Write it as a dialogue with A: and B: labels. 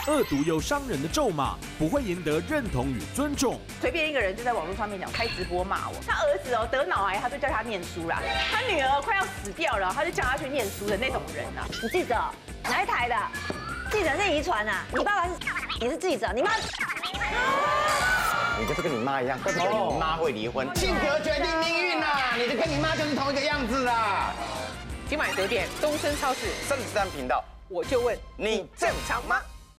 A: 恶毒又伤人的咒骂，不会赢得认同与尊重。
B: 随便一个人就在网络上面讲开直播骂我，他儿子得脑癌，他就叫他念书啦；他女儿快要死掉了，他就叫他去念书的那种人啊。
C: 你记者哪一台的？记者是遗传啊，你爸爸是，你是记者，你妈。
D: 你就是跟你妈一样，怪不得你妈会离婚。性格决定命运呐，你跟你妈就是同一个样子啦。
B: 今晚9点，东森超市
D: 33频道，
B: 我就问
D: 你正常吗？